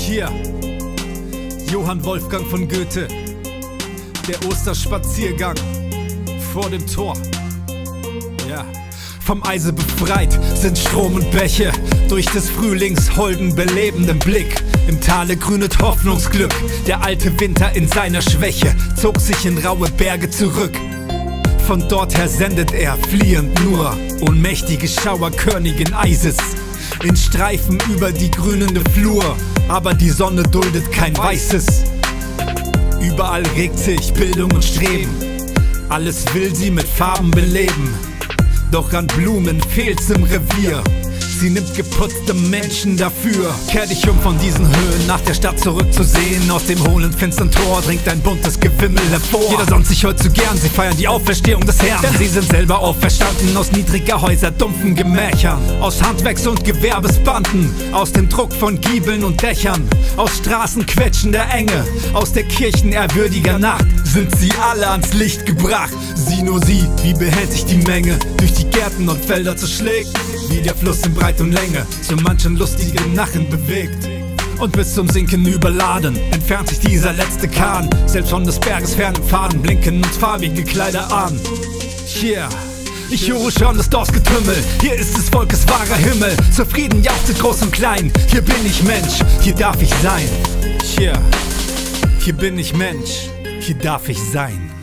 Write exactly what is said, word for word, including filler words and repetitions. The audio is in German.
Hier, Johann Wolfgang von Goethe, der Osterspaziergang vor dem Tor. Ja. Vom Eise befreit sind Strom und Bäche, durch des Frühlings holden belebenden Blick. Im Tale grünet Hoffnungsglück, der alte Winter in seiner Schwäche zog sich in raue Berge zurück. Von dort her sendet er fliehend nur ohnmächtige Schauerkörnigen Eises in Streifen über die grünende Flur, aber die Sonne duldet kein Weißes. Überall regt sich Bildung und Streben, alles will sie mit Farben beleben. Doch an Blumen fehlt's im Revier, sie nimmt geputzte Menschen dafür. Kehr dich um von diesen Höhen, nach der Stadt zurückzusehen. Aus dem hohlen, finstern Tor dringt ein buntes Gewimmel hervor. Jeder sonnt sich heute zu gern, sie feiern die Auferstehung des Herrn. Denn sie sind selber auferstanden aus niedriger Häuser, dumpfen Gemächern, aus Handwerks- und Gewerbesbanden, aus dem Druck von Giebeln und Dächern, aus Straßen quetschender Enge, aus der Kirchen ehrwürdiger Nacht sind sie alle ans Licht gebracht. Sieh nur sie, wie behält sich die Menge durch die Gärten und Felder zerschlägt, wie der Fluss in Breite und Länge so manchen lustigen Nachen bewegt. Und bis zum Sinken überladen entfernt sich dieser letzte Kahn. Selbst von des Berges fernen Pfaden blinken uns farbige Kleider an. Hier, ich höre schon des Dorfs Getümmel, hier ist des Volkes wahrer Himmel. Zufrieden jauchzet groß und klein, hier bin ich Mensch, hier darf ich sein. Hier, hier bin ich Mensch, hier darf ich sein.